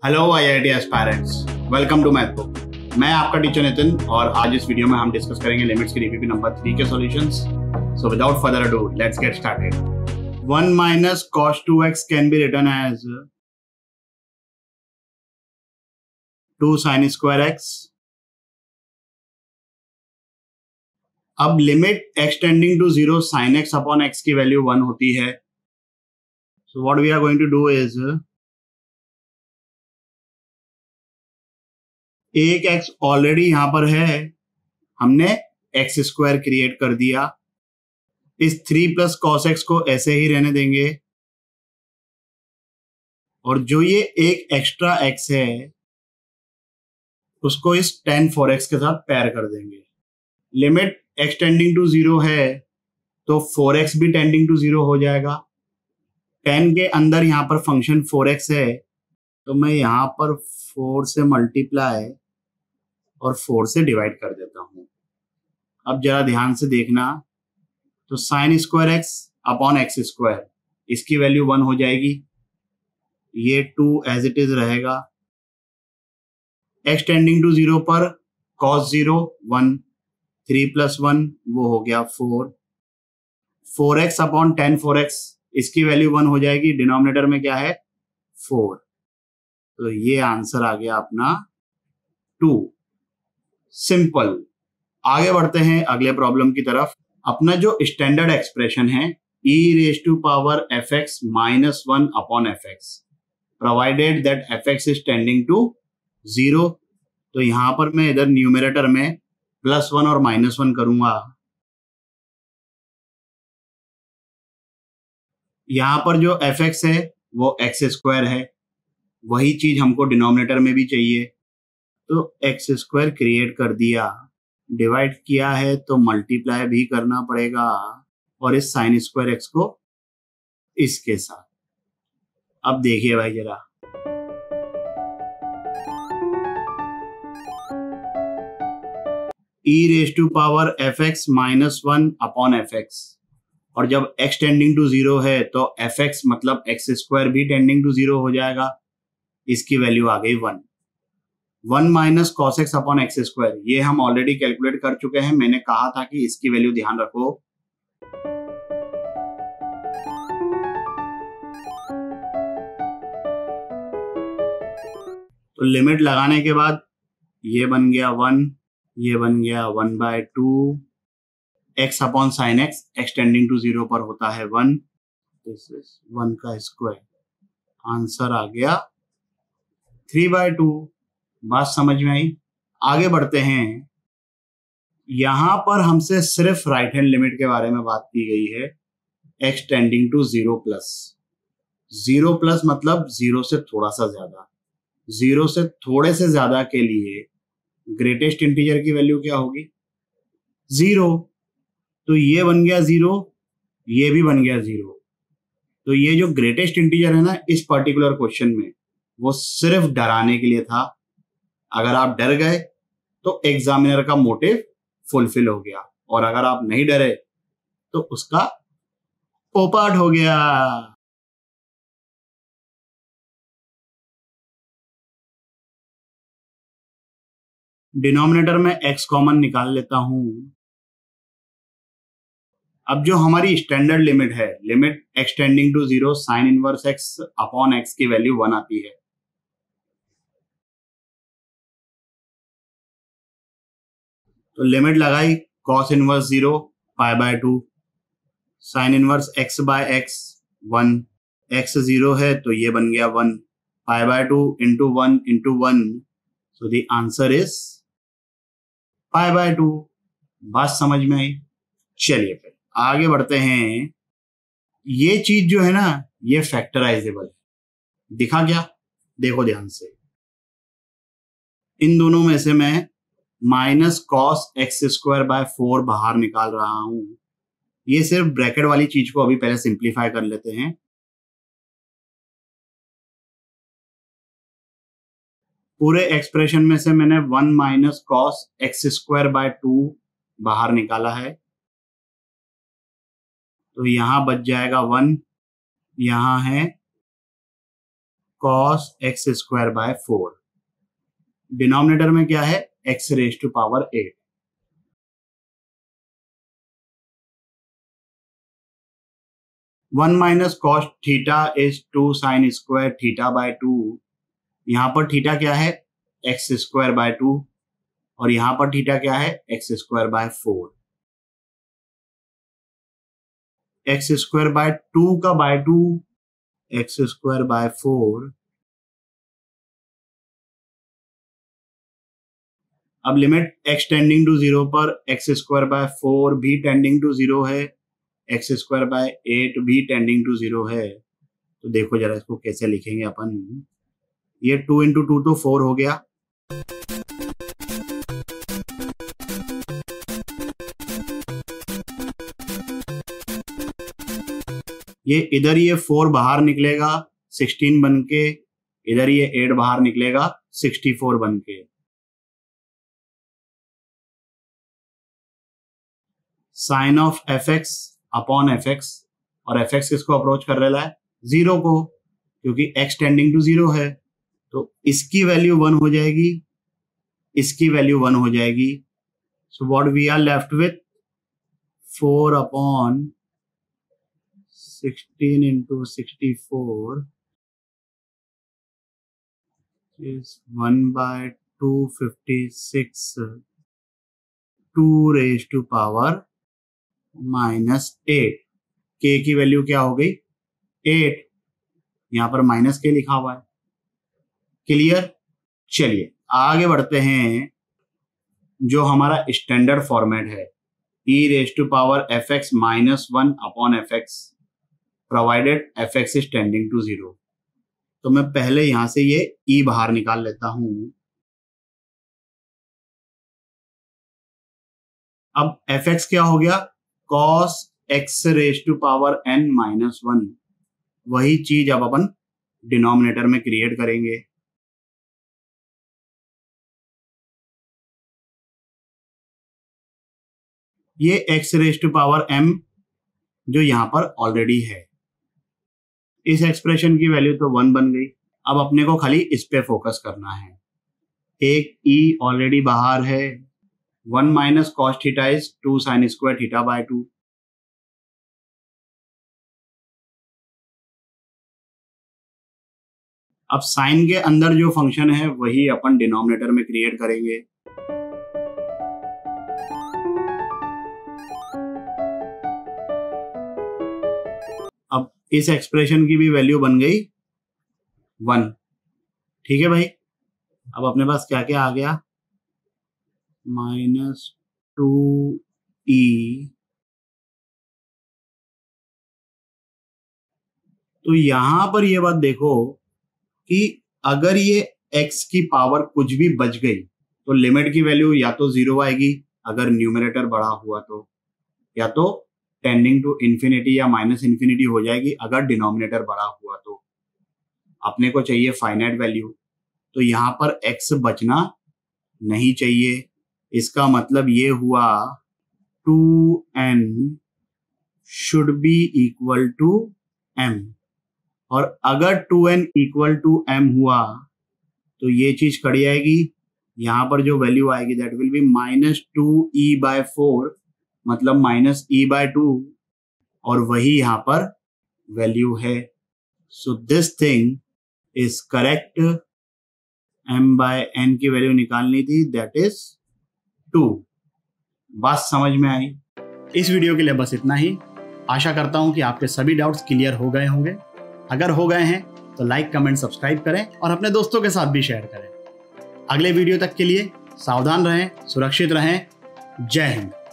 Hello IIT aspirants, welcome to math book. मैं आपका teacher Nitin और आज इस वीडियो में हम डिस्कस करेंगे लिमिट्स की डीपीपी नंबर 3 के solutions. So without further ado let's get started. 1 minus cos 2x can be written as 2 sin square x। अब limit x tending to 0 sin x upon x की वैल्यू 1 होती है। So what we are going to do is एक x already यहां पर है, हमने x square create कर दिया। इस 3 प्लस कॉस एक्स को ऐसे ही रहने देंगे और जो ये एक एक्स्ट्रा x है उसको इस tan 4x के साथ पेयर कर देंगे। लिमिट एक्सटेंडिंग टू 0 है तो 4x भी टेंडिंग टू 0 हो जाएगा। 10 के अंदर यहां पर फंक्शन 4x है तो मैं यहां पर 4 से मल्टीप्लाई और 4 से डिवाइड कर देता हूं। अब जरा ध्यान से देखना, तो sine square x upon x square, इसकी वैल्यू 1 हो जाएगी। ये 2 एज इट इज रहेगा। एक्स टेंडिंग टू 0 पर cos 0 1, 3 प्लस 1 वो हो गया 4। 4x अपॉन tan 4x, इसकी वैल्यू 1 हो जाएगी। डिनोमिनेटर में क्या है 4, तो ये आंसर आ गया अपना 2। सिंपल। आगे बढ़ते हैं अगले प्रॉब्लम की तरफ। अपना जो स्टैंडर्ड एक्सप्रेशन है e raise to power fx minus 1 upon fx provided that fx is tending to 0। तो यहां पर मैं इधर न्यूमरेटर में +1 और -1 करूंगा। यहां पर जो fx है वो एक्स स्क्वायर है, वही चीज हमको डिनोमिनेटर में भी चाहिए, तो एक्स स्क्वायर क्रिएट कर दिया। डिवाइड किया है तो मल्टीप्लाई भी करना पड़ेगा और इस साइन स्क्वायर एक्स को इसके साथ। अब देखिए भाई जरा, e raise to power fx minus 1 upon fx, और जब x टेंडिंग टू 0 है तो fx मतलब एक्स स्क्वायर भी टेंडिंग टू 0 हो जाएगा। इसकी वैल्यू आ गई 1। 1 minus cos x upon x square, ये हम ऑलरेडी कैलकुलेट कर चुके हैं। मैंने कहा था कि इसकी वैल्यू ध्यान रखो। तो लिमिट लगाने के बाद ये बन गया 1, ये बन गया 1/2 x upon sine x, x tending to 0 पर होता है 1, दिस इज 1 का स्क्वायर। आंसर आ गया 3/2। बात समझ में आई? आगे बढ़ते हैं। यहां पर हमसे सिर्फ राइट हैंड लिमिट के बारे में बात की गई है, x tending to 0 plus. 0 plus मतलब 0 से थोड़ा सा ज्यादा। 0 से थोड़े से ज्यादा के लिए ग्रेटेस्ट इंटीजर की वैल्यू क्या होगी 0। तो ये बन गया 0, ये भी बन गया 0। तो ये जो ग्रेटेस्ट इंटीजर है ना इस पर्टिकुलर क्वेश्चन में, वो सिर्फ डराने के लिए था। अगर आप डर गए तो एग्जामिनर का मोटिव फुलफिल हो गया, और अगर आप नहीं डरे तो उसका पोपाट हो गया। डिनोमिनेटर में x कॉमन निकाल लेता हूं। अब जो हमारी स्टैंडर्ड लिमिट है, limit x tending to 0 sine inverse x upon x की वैल्यू 1 आती है। तो लिमिट लगाई, cos inverse 0 π/2, sine inverse x by x 1, x 0 है तो ये बन गया 1, π/2 into 1 into 1, so the answer is π/2। बात समझ में आई? चलिए फिर आगे बढ़ते हैं। ये चीज जो है ना ये फैक्टराइजेबल है। दिखा क्या? देखो ध्यान से, इन दोनों में से मैं minus cos x square by 4 बाहर निकाल रहा हूं। ये सिर्फ ब्रैकेट वाली चीज को अभी पहले सिंप्लीफाई कर लेते हैं। पूरे एक्सप्रेशन में से मैंने 1 minus cos x square by 2 बाहर निकाला है, तो यहां बच जाएगा 1, यहां है cos x square by 4। Denominator में क्या है, x raise to power 8। One minus cos theta is 2 sine square theta by 2। यहां पर थीटा क्या है, एक्स स्क्वायर बाय 2, और यहां पर थीटा क्या है, x square by 4। X square by 2 का बाय 2, एक्स स्क्वायर बाय 4। अब लिमिट x टेंडिंग टू 0 पर एक्स स्क्वायर बाय 4 भी टेंडिंग टू 0 है, एक्स स्क्वायर बाय 8 भी टेंडिंग टू 0 है। तो देखो जरा इसको कैसे लिखेंगे अपन। ये 2 इंटू 2 तो 4 हो गया, ये इधर ये 4 बाहर निकलेगा 16 बन के, इधर ये 8 बाहर निकलेगा 64 बन के। Sine of f x upon f x, और एफ एक्स किसको अप्रोच कर रहा है, 0 को, क्योंकि x टेंडिंग टू 0 है। तो इसकी वैल्यू 1 हो जाएगी, इसकी वैल्यू 1 हो जाएगी। So what we are left with 4 upon 16 into 64 is 1 by 256 2 raised to power -8। k की वैल्यू क्या हो गई, 8। यहां पर माइनस के लिखा हुआ है। क्लियर। चलिए आगे बढ़ते हैं। जो हमारा स्टैंडर्ड फॉर्मेट है, e raise to power f x -1 upon f x provided f x is tending to 0। तो मैं पहले यहां से ये e बाहर निकाल लेता हूं। अब एफ एक्स क्या हो गया, cos x raise to power n-1। वही चीज अब अपन डिनोमिनेटर में क्रिएट करेंगे। ये x raise to power m जो यहां पर ऑलरेडी है, इस एक्सप्रेशन की वैल्यू तो 1 बन गई। अब अपने को खाली इस पे फोकस करना है। एक e ऑलरेडी बाहर है, 1 minus cos theta is 2 sine square theta by 2। अब साइन के अंदर जो फंक्शन है वही अपन डिनोमिनेटर में क्रिएट करेंगे। अब इस एक्सप्रेशन की भी वैल्यू बन गई 1। ठीक है भाई। अब अपने पास क्या क्या आ गया, -2e। तो यहां पर ये बात देखो कि अगर ये x की पावर कुछ भी बच गई तो लिमिट की वैल्यू या तो 0 आएगी अगर न्यूमरेटर बड़ा हुआ तो, या तो टेंडिंग टू इंफिनिटी या -इन्फिनिटी हो जाएगी अगर डिनोमिनेटर बड़ा हुआ तो। अपने को चाहिए फाइनाइट वैल्यू, तो यहां पर x बचना नहीं चाहिए। इसका मतलब ये हुआ 2n should be equal to m, और अगर 2n इक्वल टू m हुआ तो ये चीज कट जाएगी। यहां पर जो वैल्यू आएगी दैट विल बी -2e/4, मतलब -e/2, और वही यहां पर वैल्यू है। So this thing is correct. m/n की वैल्यू निकालनी थी, दैट इज 2। बात समझ में आई। इस वीडियो के लिए बस इतना ही। आशा करता हूं कि आपके सभी डाउट्स क्लियर हो गए होंगे। अगर हो गए हैं तो लाइक, कमेंट, सब्सक्राइब करें और अपने दोस्तों के साथ भी शेयर करें। अगले वीडियो तक के लिए सावधान रहें, सुरक्षित रहें। जय हिंद।